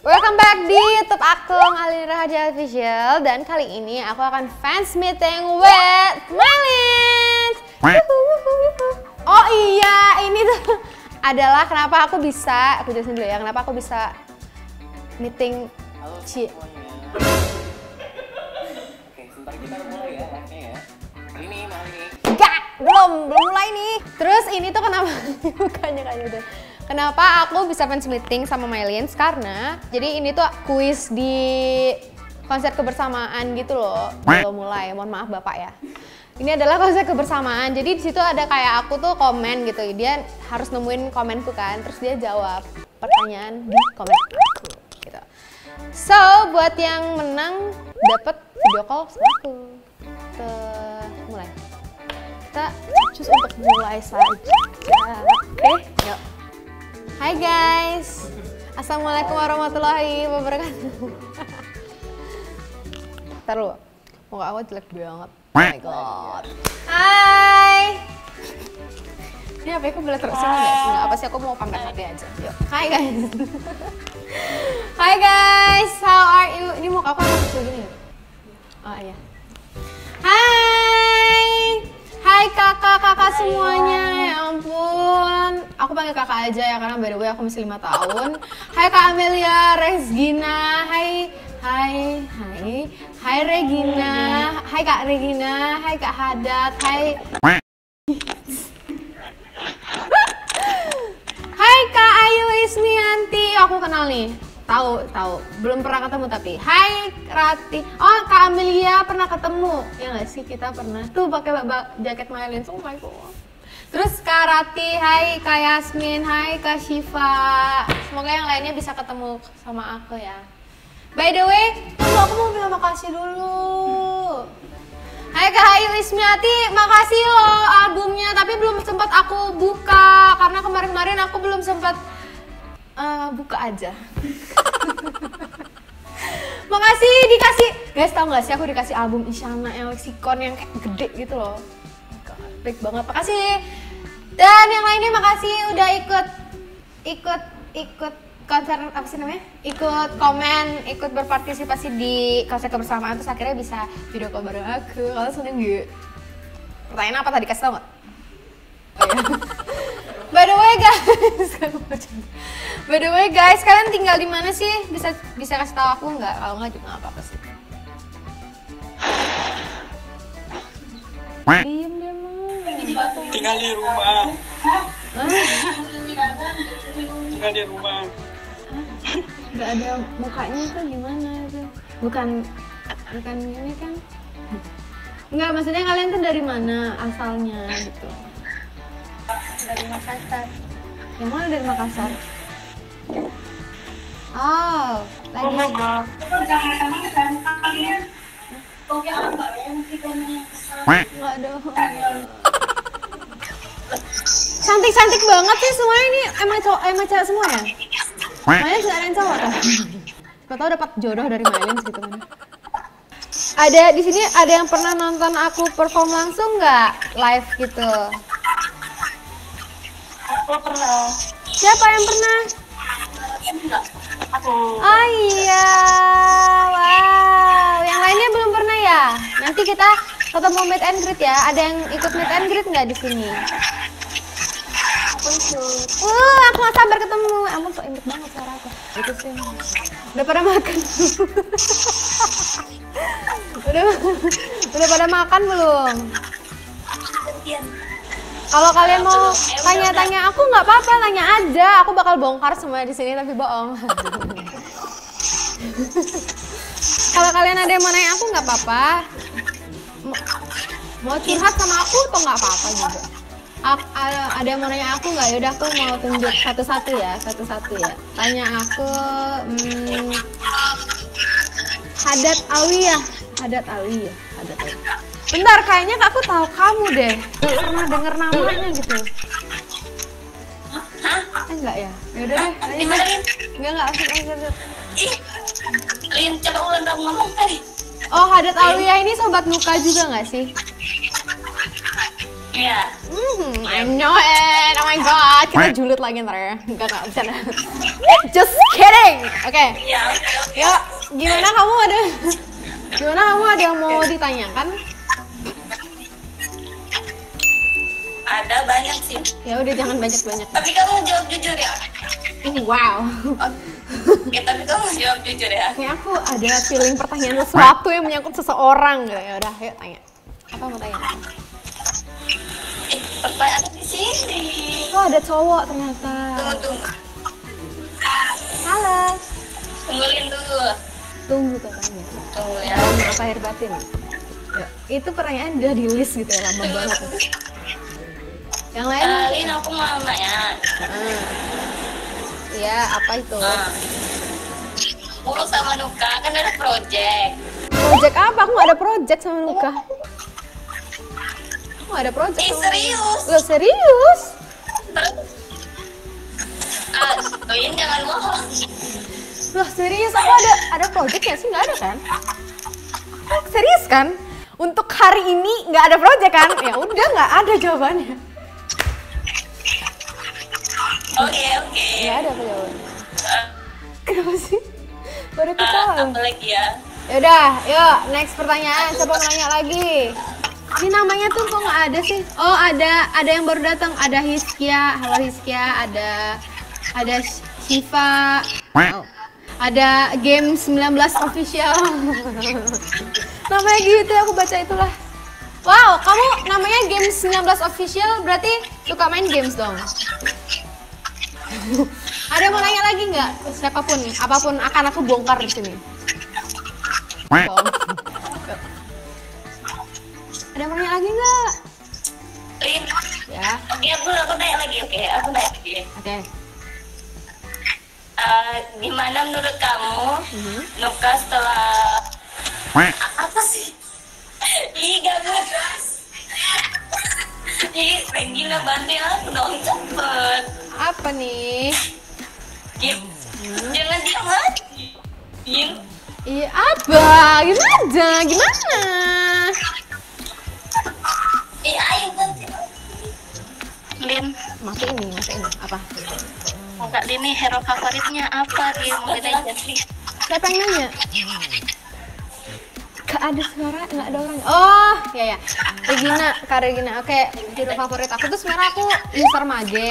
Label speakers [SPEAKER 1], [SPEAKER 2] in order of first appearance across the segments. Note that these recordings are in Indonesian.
[SPEAKER 1] Welcome back di YouTube aku, Malin Rahaja Official. Dan kali ini aku akan fans meeting with Malin. Oh iya, ini tuh adalah kenapa aku bisa, aku jelasin dulu ya, kenapa aku bisa meeting Ci.
[SPEAKER 2] Oke, sebentar kita mulai ya, live-nya ya. Ini Malin.
[SPEAKER 1] Enggak, belum mulai nih. Terus ini tuh kenapa, bukannya kayak udah. Kenapa aku bisa fans meeting sama Mylins? Karena jadi ini tuh kuis di konser kebersamaan gitu loh. Belum mulai, mohon maaf Bapak ya. Ini adalah konser kebersamaan. Jadi di situ ada kayak aku tuh komen gitu. Dia harus nemuin komenku kan, terus dia jawab pertanyaan di komen aku gitu. So, buat yang menang dapat video call sama aku. Mulai. Kita cus untuk mulai saja. Oke, yuk. Hai guys, assalamualaikum warahmatullahi wabarakatuh. Ntar lu, muka aku jelek banget. Oh my god. Hai. Ini HP aku boleh terus nggak sih? Apa sih aku mau pamer HP aja? Yuk. Hai guys. Hai guys, how are you? Ini muka aku agak kecil gini ya? Oh iya. Hai. Hai kakak-kakak semuanya, ya ampun. Aku panggil kakak aja ya, karena by the way aku masih 5 tahun. Hai Kak Amelia, Regina, hai Regina, hai Kak Regina, hai Kak Hadat, hai Kak Ayu Ismianti, aku kenal nih. Tahu, belum pernah ketemu tapi. Hai Rati. Oh, Kak Amelia pernah ketemu. Ya nggak sih, kita pernah. Tuh pakai jaket Mylins. Oh my god. Terus Kak Rati, hai Kak Yasmin, hai Kak Syifa. Semoga yang lainnya bisa ketemu sama aku ya. By the way, aku mau bilang makasih dulu. Hai Kak Ayu Ismiati, makasih loh albumnya, tapi belum sempat aku buka karena kemarin-kemarin aku belum sempat buka aja. Makasih dikasih, guys tau gak sih aku dikasih album Isyana yang Lexicon yang kayak gede gitu loh. Baik banget, makasih. Dan yang lainnya makasih udah ikut konser apa sih namanya? Ikut komen, ikut berpartisipasi di konser kebersamaan, terus akhirnya bisa video call bareng aku. Kalian seneng gak? Pertanyaan apa tadi, kasih tau gak? Oh iya. By the way guys, kalian tinggal di mana sih? Bisa kasih tahu aku nggak? Kalau nggak juga nggak apa-apa sih. Diem dia mah.
[SPEAKER 2] Tinggal di rumah. Tinggal di rumah.
[SPEAKER 1] Nggak ada mukanya tuh gimana tuh? Bukan ini kan? Nggak, maksudnya kalian tuh dari mana asalnya gitu? Dari Makassar. Yang mana dari Makassar? Oh, lagi. Nggak ada. Cantik-cantik banget sih semuanya ini. Emang cewek semua ya? Mylins nggak ada yang cowok kan? Siapa tahu dapat jodoh dari Mylins gitu kan? Ada di sini ada yang pernah nonton aku perform langsung nggak live gitu?
[SPEAKER 3] Aku pernah.
[SPEAKER 1] Siapa yang pernah?
[SPEAKER 3] Aku.
[SPEAKER 1] Oh iya, wow. Yang lainnya belum pernah ya? Nanti kita ketemu meet and greet ya. Ada yang ikut meet and greet nggak di sini?
[SPEAKER 3] Aku ikut.
[SPEAKER 1] Aku nggak sabar ketemu. Ampun, so imut banget suara aku. Itu sih. Udah pada makan? udah pada makan belum? Kalau kalian mau tanya-tanya aku nggak apa-apa, tanya aja. Aku bakal bongkar semua di sini tapi bohong. Kalau kalian ada yang mau nanya aku nggak apa-apa. Mau curhat sama aku atau nggak apa-apa juga. Ada yang mau nanya aku nggak? Yaudah aku mau tunjuk satu-satu ya. Tanya aku. Hadat Aliyah. Bentar, kayaknya aku tahu kamu deh. Pernah denger namanya gitu. Enggak ya? Yaudah deh. Enggak. Maksud.
[SPEAKER 3] Lin, coba ulang dong ngomong tadi.
[SPEAKER 1] Oh, Hadat Aliyah ini sobat Nuka juga nggak sih?
[SPEAKER 3] Iya.
[SPEAKER 1] I know it. Oh my god. Kita julid lagi ntar ya. Enggak, bercanda. Just kidding. going. Oke.
[SPEAKER 3] Ya, oke.
[SPEAKER 1] Yuk, gimana kamu ada yang mau ditanyakan?
[SPEAKER 3] Ada banyak sih.
[SPEAKER 1] Ya udah jangan banyak-banyak.
[SPEAKER 3] Tapi kamu jawab jujur ya.
[SPEAKER 1] Wow.
[SPEAKER 3] Oke, tapi kamu jawab jujur ya.
[SPEAKER 1] Kayak aku ada feeling pertanyaan sesuatu yang menyangkut seseorang gitu. Ya udah, yuk tanya. Apa mau tanya?
[SPEAKER 3] Pertanyaan di sini.
[SPEAKER 1] Oh, ada cowok ternyata.
[SPEAKER 3] Tunggu.
[SPEAKER 1] Halo.
[SPEAKER 3] Tungguin dulu.
[SPEAKER 1] Tunggu katanya.
[SPEAKER 3] Tunggu ya.
[SPEAKER 1] Apa air batin? Ya, itu pertanyaan udah di list gitu ya, lama banget. Yang lain?
[SPEAKER 3] Lin, aku mau nanya.
[SPEAKER 1] Iya, apa itu?
[SPEAKER 3] Aku sama Nuka kan ada project.
[SPEAKER 1] Project apa? Aku nggak ada project sama Nuka. Aku nggak ada project.
[SPEAKER 3] Serius?
[SPEAKER 1] Loh, serius?
[SPEAKER 3] Doin jangan bohong.
[SPEAKER 1] Loh, serius? Aku ada project ya sih? Nggak ada kan? Serius kan? Untuk hari ini nggak ada project kan? Ya udah, nggak ada jawabannya.
[SPEAKER 3] Oke.
[SPEAKER 1] Nggak ada apa jawabannya. Kenapa sih? Baru ketawa.
[SPEAKER 3] Apa lagi ya?
[SPEAKER 1] Yaudah, yuk next pertanyaan. Siapa mau nanya lagi? Ini namanya tuh kok nggak ada sih? Oh, ada yang baru datang. Ada Hiskia, halo Hiskia. Ada Shiva. Oh. Ada Game 19 Official. Namanya gitu, aku baca itulah. Wow, kamu namanya Game 19 Official berarti suka main games dong. Ada yang mau nanya lagi nggak? Siapapun, apapun akan aku bongkar di sini. Ada yang mau nanya lagi nggak?
[SPEAKER 3] Lin.
[SPEAKER 1] Ya.
[SPEAKER 3] Oke, aku nanya lagi. Aku nanya lagi.
[SPEAKER 1] Oke.
[SPEAKER 3] Gimana menurut kamu Nuka setelah apa sih? Ih, gak ngegas. Ih, Regina bantuin aku dong, cepet.
[SPEAKER 1] Apa nih?
[SPEAKER 3] Jangan diam aja.
[SPEAKER 1] Iya, apa? Gimana?
[SPEAKER 3] Iya, ayo bantuin. Lin,
[SPEAKER 1] Mati ini. Apa?
[SPEAKER 3] Kak Lin nih hero favoritnya apa? Dia mau ditanya.
[SPEAKER 1] Siapa yang nanya? Gak ada suara, gak ada orang. Oh, ya. Kak Regina. Oke, hero favorit aku tuh sebenarnya aku user mage.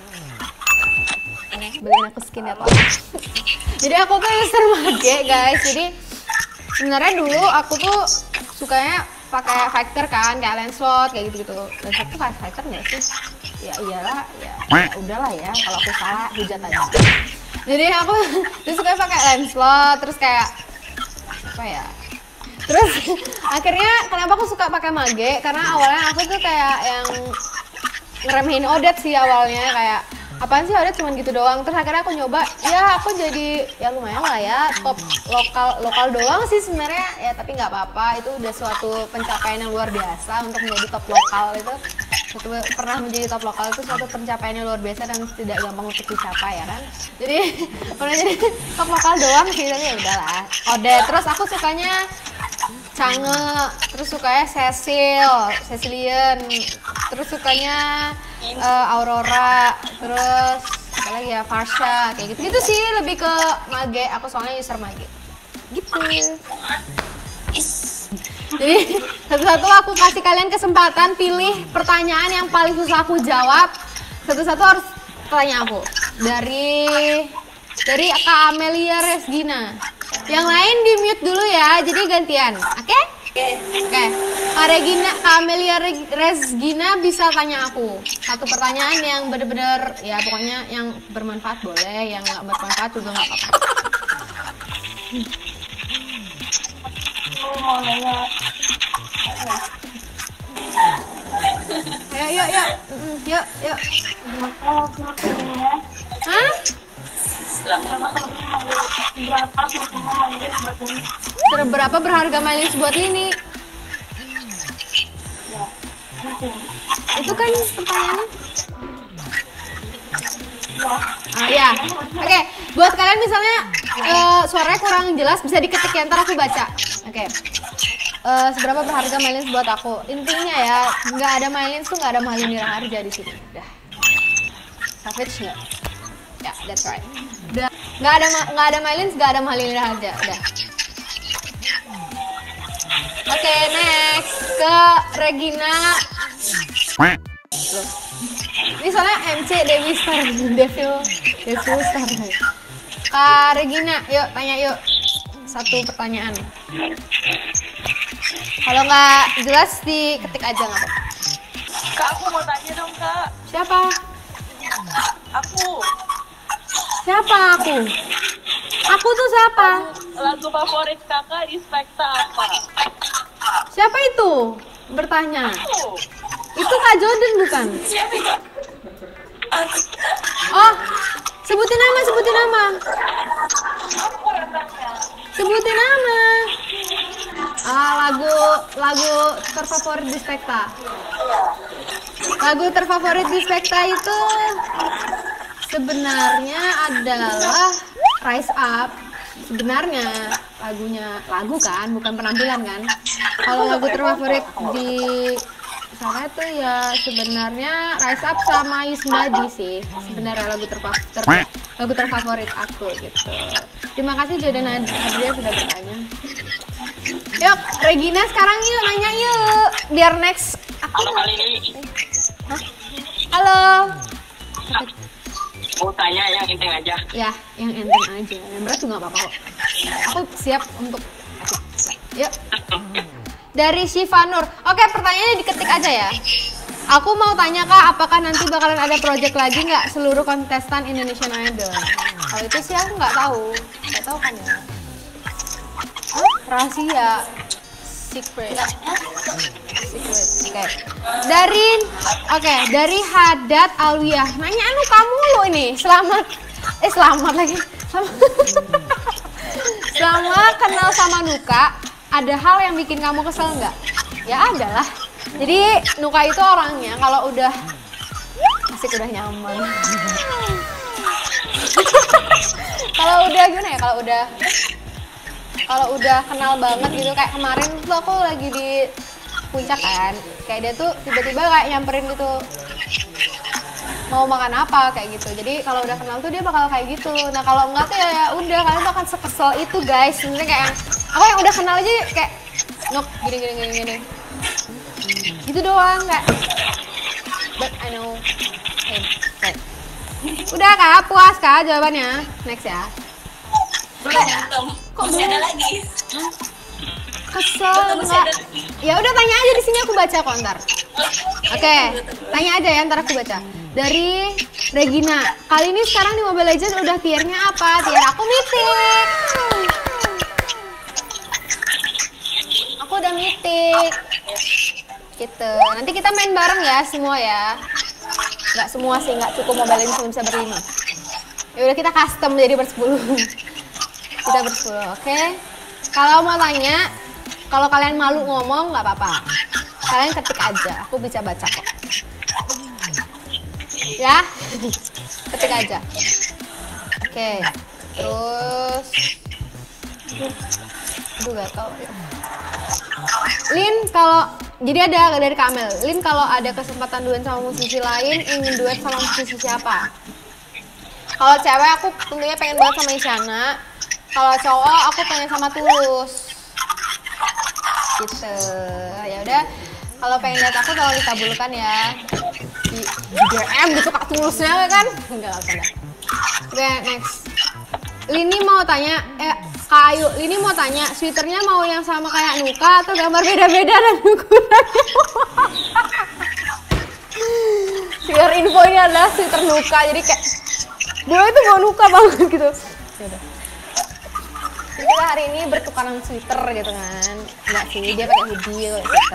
[SPEAKER 1] Beliin aku skin ya, Pak. Jadi aku tuh user mage, guys. Jadi sebenarnya dulu aku tuh sukanya pakai fighter kan, kayak Lancelot kayak gitu. Lancelot tuh kayak fighter nggak sih? Ya iyalah, ya udahlah ya. Kalau aku salah hujat aja. Jadi aku tuh suka pakai Lancelot, terus kayak apa ya? Terus akhirnya kenapa aku suka pakai mage? Karena awalnya aku tuh kayak yang ngeremehin Odette sih awalnya, kayak apaan sih Odette cuman gitu doang. Terus akhirnya aku nyoba, ya aku jadi ya lumayan lah ya, top lokal doang sih sebenarnya ya, tapi nggak apa-apa, itu udah suatu pencapaian yang luar biasa untuk menjadi top lokal itu. Pernah menjadi top lokal itu suatu pencapaian yang luar biasa dan tidak gampang untuk dicapai ya kan. Jadi pernah jadi top lokal doang sih, tapi ya udahlah. Odette, terus aku sukanya Change, terus sukanya Cecilian, terus sukanya Aurora, terus apa lagi ya, Farsha, kayak gitu sih, lebih ke mage. Aku soalnya user mage gitu. Jadi satu-satu aku kasih kalian kesempatan pilih pertanyaan yang paling susah aku jawab. Satu-satu harus tanya aku. Dari Kak Amelia Resgina. Yang lain di mute dulu ya, jadi gantian. Oke? Oke. Kak Amelia Resgina bisa tanya aku satu pertanyaan yang bener-bener ya, pokoknya yang bermanfaat boleh, yang nggak bermanfaat juga nggak apa-apa.
[SPEAKER 3] Mau nanya.
[SPEAKER 1] Yuk. Hah? Berapa berharga Mylis buat ini? Itu kan pertanyaannya. Ya, oke. Buat kalian misalnya suaranya kurang jelas bisa diketik ya, ntar aku baca. Oke. Seberapa berharga Mylins buat aku? Intinya ya, nggak ada Mylins tuh nggak ada Malinira Harja di sini. Udah. Savage nggak? Ya, that's right. Nggak ada Mylins, nggak ada Malin aja. Udah. Oke, next ke Regina. Loh. Ini soalnya MC Dewi Star, Devil Star. Kak Regina, yuk tanya yuk. Satu pertanyaan. Kalau nggak jelas diketik aja nggak apa-apa.
[SPEAKER 3] Kak, aku mau tanya dong, Kak.
[SPEAKER 1] Siapa?
[SPEAKER 3] Aku.
[SPEAKER 1] Siapa aku? Aku tuh siapa?
[SPEAKER 3] Lagu favorit kakak di Spekta apa?
[SPEAKER 1] Siapa itu? Bertanya.
[SPEAKER 3] Aku.
[SPEAKER 1] Itu Kak Jordan bukan?
[SPEAKER 3] Siapa itu?
[SPEAKER 1] Oh, sebutin nama. Sebutin nama. Lagu terfavorit di Spekta. Lagu terfavorit di Spekta itu sebenarnya adalah Rise Up. Sebenarnya lagu kan, bukan penampilan kan. Kalau lagu terfavorit di sana tuh ya sebenarnya Rise Up sama Yusmadi sih. Sebenarnya lagu terfavorit aku gitu. Terima kasih Jordan Adria sudah bertanya. Yuk, Regina sekarang yuk nanya yuk. Biar next aku.
[SPEAKER 2] Halo kali ini.
[SPEAKER 1] Hah? Halo.
[SPEAKER 2] Mau tanya yang enteng aja.
[SPEAKER 1] Ya, yang enteng aja. Yang berat juga nggak apa-apa kok. Aku siap untuk. Yuk. Dari Shiva Nur. Oke, pertanyaannya diketik aja ya. Aku mau tanya Kak, apakah nanti bakalan ada project lagi nggak seluruh kontestan Indonesian Idol? Kalau itu sih aku nggak tahu. Nggak tahu kan ya? Rahasia. Secret. Oke. Dari Hadat Alwiah. Nanya anu kamu lo ini. Selamat lagi. Selama kenal sama Nuka, ada hal yang bikin kamu kesel nggak? Ya ada lah. Jadi Nuka itu orangnya kalau udah asik udah nyaman. Kalau udah gimana ya? Kalau udah kenal banget gitu, kayak kemarin tuh aku lagi di puncak kan, kayak dia tuh tiba-tiba kayak nyamperin gitu mau makan apa kayak gitu. Jadi kalau udah kenal tuh dia bakal kayak gitu. Nah kalau enggak tuh ya udah kalian tuh akan sekesel itu guys. Sebenarnya kayak aku yang udah kenal aja kayak nok gini gitu doang kayak. But I know him. Right. Udah Kak, puas Kak jawabannya. Next ya.
[SPEAKER 3] Kok masih ada lagi?
[SPEAKER 1] Kesel enggak? Ya udah tanya aja di sini aku baca kok ntar. Oke, tanya aja ya ntar aku baca. Dari Regina, kali ini sekarang di Mobile Legends udah tiernya apa? Tier aku mythic. Aku udah mythic. Gitu. Nanti kita main bareng ya semua ya. Nggak semua sih, nggak cukup Mobile Legends cuma bisa berlima. Ya udah kita custom jadi bersepuluh. Kita bersepuluh, oke? Kalau mau tanya, kalau kalian malu ngomong nggak apa-apa. Kalian ketik aja, aku bisa baca kok. Ya, ketik aja. Oke, terus, aduh gatel. Lin, kalau jadi ada dari Kamel. Lin, kalau ada kesempatan duet sama musisi lain, ingin duet sama musisi siapa? Kalau cewek aku tentunya pengen banget sama Isyana. Kalau cowok aku pengen sama Tulus. Gitu. Ya udah. Kalau pengen lihat aku tolong ditabulkan ya. Di DM gitu Kak Tulusnya kan? Enggak apa-apa. Oke, next. Lini mau tanya, Kak Ayu, Lini mau tanya, sweaternya mau yang sama kayak Nuka atau gambar beda-beda dan ukurannya? Biar info ini adalah sweater Nuka, jadi kayak gue itu mau Nuka banget gitu. Yaudah. Jadi kita hari ini bertukaran sweater gitu kan. Enggak sih, dia pakai hoodie, sweater.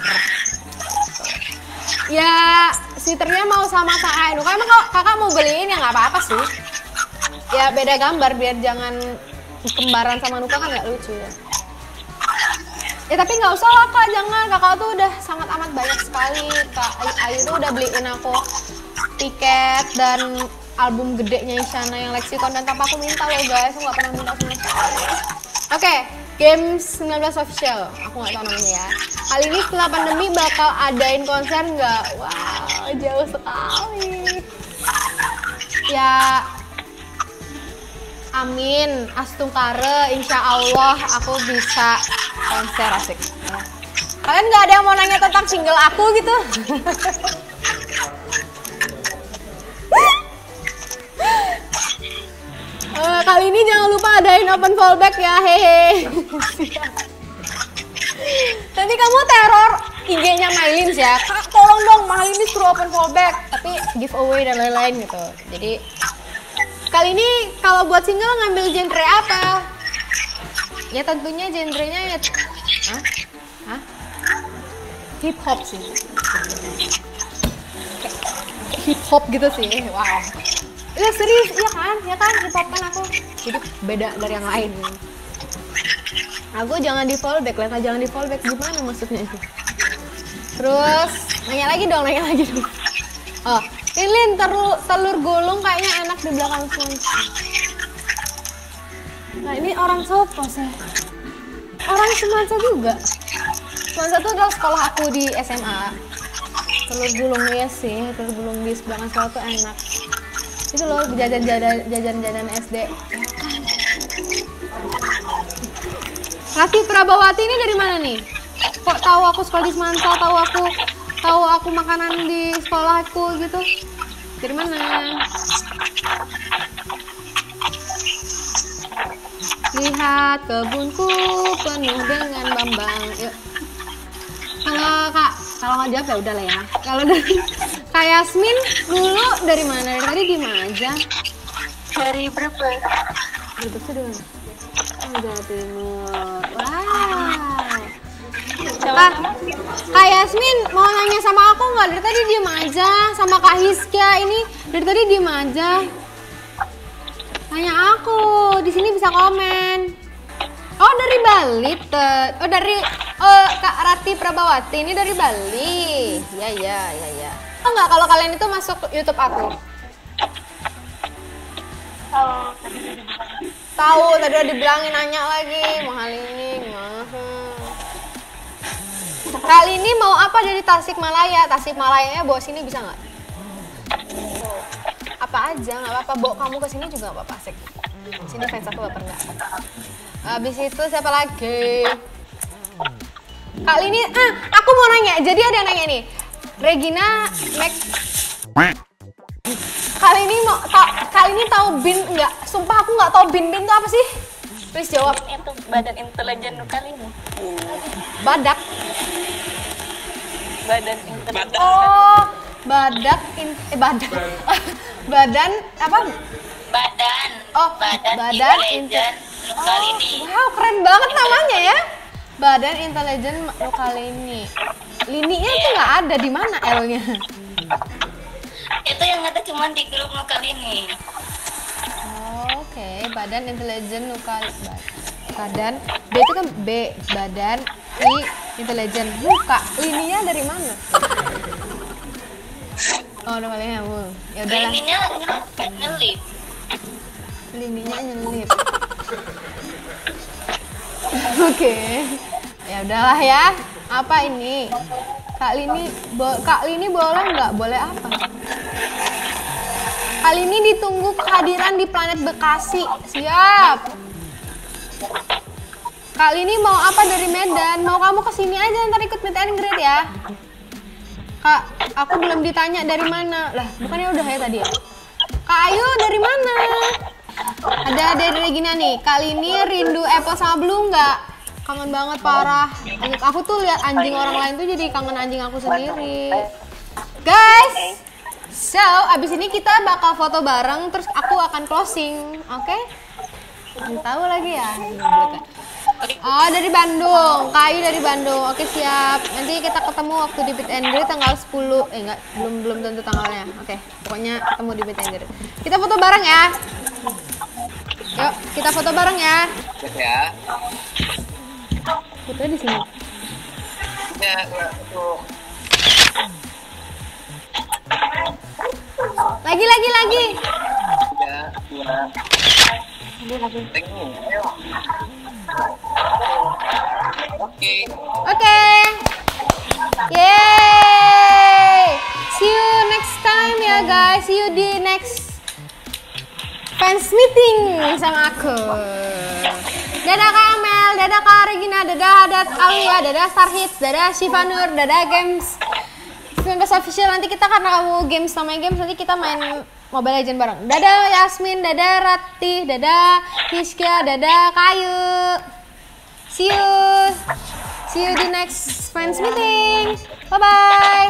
[SPEAKER 1] Ya, sweaternya mau sama kayak Nuka. Emang kalau kakak mau beliin ya nggak apa-apa sih. Ya beda gambar biar jangan kembaran sama Nuka kan nggak lucu ya. Ya tapi nggak usah lah Kak, jangan. Kakak tuh udah sangat amat banyak sekali. Kak Ayu tuh udah beliin aku tiket dan album gedenya Isyana yang Lexicon, dan tanpa aku minta loh guys, aku nggak pernah minta sama sekali. Oke, Games 19 Official, aku nggak tahu namanya ya. Kali ini setelah pandemi bakal adain konser nggak? Wow, jauh sekali. Ya, Amin, astungkare, insya Allah aku bisa konser asik. Kalian nggak ada yang mau nanya tentang single aku gitu? Kali ini jangan lupa adain open fallback ya, hehe. Nanti kamu teror IG-nya Mylins ya, Kak tolong dong Mylins suruh open fallback, tapi giveaway dan lain-lain gitu. Jadi kali ini kalau buat single ngambil genre apa? Ya tentunya genrenya ya, hip hop sih, hip hop gitu sih, wow. Ya serius, iya kan, hip hop kan aku, jadi beda dari yang lain. Aku jangan di fallback, Lena jangan di fallback, gimana maksudnya? Terus nanya lagi dong. Oh, Lin, telur gulung kayaknya enak di belakang semua. Nah ini orang Sopo sih, orang Semansa juga. Semansa itu adalah sekolah aku di SMA. Telur gulung ya sih, telur gulung di belakang sekolah tuh enak. Itu loh jajan SD. Rati Prabawati ini dari mana nih? Kok tahu aku sekolah di Semansa, tahu aku makanan di sekolahku gitu? Dari mana? Lihat kebunku penuh dengan bambang. Yuk. Kalau nggak jawab ya udah lah ya. Kalau dari Kak Yasmin dulu dari mana? Dari tadi di mana aja?
[SPEAKER 3] Dari Brebes.
[SPEAKER 1] Brebes itu dari mana? Jawa Timur. Wow. Kak Yasmin mau nanya sama aku nggak? Dari tadi diem aja. Sama Kak Hiskia ini dari tadi diem aja. Tanya aku, di sini bisa komen. Oh dari Bali, dari Kak Rati Prabawati ini dari Bali. Ya. Oh nggak kalau kalian itu masuk YouTube aku? Tahu, tadi udah dibilangin nanya lagi, mahal ini gimana? Kali ini mau apa dari Tasikmalaya? Tasikmalayanya bawa sini bisa nggak? Apa aja, nggak apa-apa. Bawa kamu ke sini juga nggak apa-apa, asik. Sini fans aku baper nggak? Habis itu siapa lagi? Kali ini, aku mau nanya. Jadi ada yang nanya nih, Regina Mac. Kali ini tahu BIN nggak? Sumpah aku nggak tahu BIN itu apa sih? Please jawab.
[SPEAKER 3] Itu Badan Intelijen kali ini.
[SPEAKER 1] Badak.
[SPEAKER 3] Badan Intelijen.
[SPEAKER 1] Oh, badak. Badan apa?
[SPEAKER 3] Badan.
[SPEAKER 1] Oh, Badan
[SPEAKER 3] Intelijen kali ini.
[SPEAKER 1] Wow, keren banget namanya ya. Badan Intelijen kali ini. Lininya tuh nggak ada, di mana L-nya?
[SPEAKER 3] Itu yang ada cuma di grup kali ini.
[SPEAKER 1] Oke, Badan Intelijen Badan B itu kan B, Badan I Intelijen. Buka lininya dari mana? Oh, udah kali ya, Bu. Ya udahlah.
[SPEAKER 3] Lininya nyelip.
[SPEAKER 1] Lininya nyelip. Oke. Ya udahlah ya. Apa ini? Kak Lini boleh nggak? Boleh apa? Kali ini ditunggu kehadiran di planet Bekasi. Siap. Kali ini mau apa dari Medan? Mau kamu kesini aja ntar ikut meet and greet ya. Kak, aku belum ditanya dari mana. Lah, bukannya udah ya tadi ya? Kak Ayu dari mana? Ada dari Regina nih. Kali ini rindu Apple sama Blue nggak? Kangen banget parah. Aku tuh lihat anjing orang lain tuh jadi kangen anjing aku sendiri. Guys, so abis ini kita bakal foto bareng terus aku akan closing, oke? Tahu lagi ya. Oh dari Bandung, Kayu dari Bandung. Oke siap. Nanti kita ketemu waktu di Meet and Greet tanggal 10. Enggak, belum tentu tanggalnya. Oke, pokoknya ketemu di Meet and Greet. Kita foto bareng ya. Yuk, kita foto bareng ya.
[SPEAKER 2] Ya.
[SPEAKER 1] Fotonya di sini.
[SPEAKER 2] Ya, tuh.
[SPEAKER 1] Lagi.
[SPEAKER 2] Ya, ayo.
[SPEAKER 1] Oke. Yeay. See you next time ya guys. See you di next fans meeting. gabung sama aku. Dadah Kak Amel, dadah Kak Regina, dadah Hadat Alia, dadah Star Hits, dadah Shiva Nur, dadah Games 19 Official. Nanti kita karena kamu games namanya games, nanti kita main Mobile Legends bareng. Dadah Yasmin, dadah Ratih, dadah Hizkia, dadah Kayu. See you di next fans meeting. Bye bye.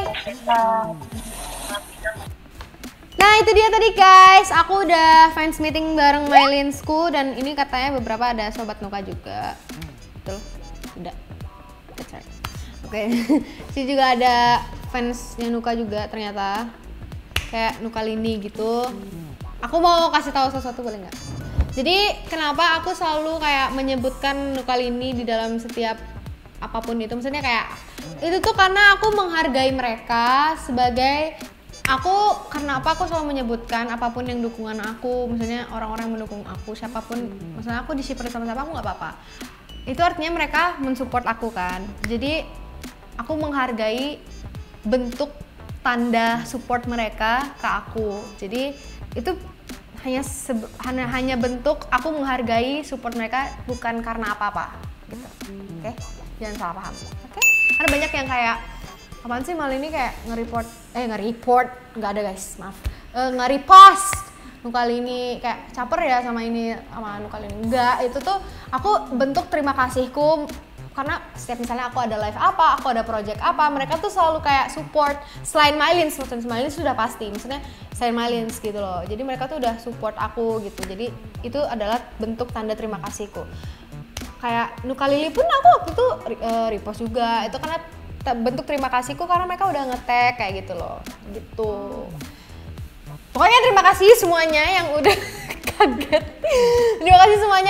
[SPEAKER 1] Nah itu dia tadi guys, aku udah fans meeting bareng Mylinsku dan ini katanya beberapa ada sobat Nuka juga. Betul? Udah. Oke. Sini juga ada fansnya Nuka juga ternyata. Kayak Nuka Lini gitu. Aku mau kasih tahu sesuatu boleh nggak? Jadi kenapa aku selalu kayak menyebutkan Nuka Lini di dalam setiap apapun itu, maksudnya kayak itu tuh karena aku menghargai mereka sebagai karena aku selalu menyebutkan apapun yang dukungan aku, misalnya orang-orang yang mendukung aku, siapapun, misalnya aku di-shipper sama siapa aku nggak apa-apa. Itu artinya mereka mensupport aku kan. Jadi aku menghargai bentuk tanda support mereka ke aku. Jadi itu hanya bentuk aku menghargai support mereka, bukan karena apa-apa gitu. Oke? Jangan salah paham. Oke? Karena banyak yang kayak apaan sih mal ini kayak nge-report nggak ada guys, maaf, nge-repost Nuka Lini kayak caper ya sama Nuka Lini. Enggak, itu tuh aku bentuk terima kasihku karena setiap misalnya aku ada live apa, aku ada project apa, mereka tuh selalu kayak support selain Mylins, maksudnya Mylins sudah pasti, maksudnya selain Mylins gitu loh. Jadi mereka tuh udah support aku gitu. Jadi itu adalah bentuk tanda terima kasihku. Kayak Nuka Lili pun aku waktu itu repost juga. Itu karena bentuk terima kasihku karena mereka udah nge-tag kayak gitu loh. Gitu. Pokoknya terima kasih semuanya yang udah kaget. Terima kasih semuanya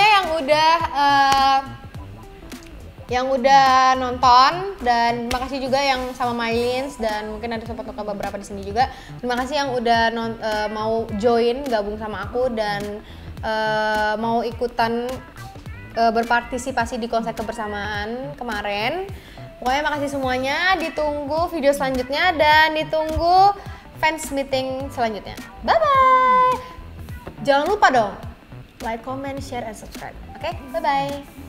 [SPEAKER 1] yang udah nonton, dan terima kasih juga yang sama Mylins dan mungkin ada sobat Nuka beberapa di sini juga. Terima kasih yang udah mau join gabung sama aku dan mau ikutan berpartisipasi di konser kebersamaan kemarin. Pokoknya makasih semuanya, ditunggu video selanjutnya dan ditunggu fans meeting selanjutnya. Bye bye. Jangan lupa dong like, comment, share, and subscribe. Oke, bye bye.